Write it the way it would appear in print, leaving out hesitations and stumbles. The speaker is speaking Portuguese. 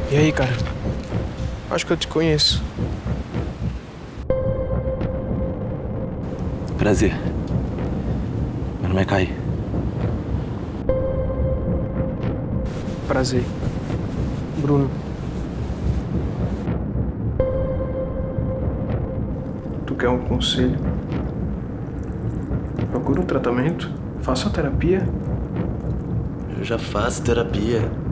E aí, cara? Acho que eu te conheço. Prazer. Meu nome é Kai. Prazer. Bruno. Tu quer um conselho? Procura um tratamento. Faça uma terapia. Eu já faço terapia.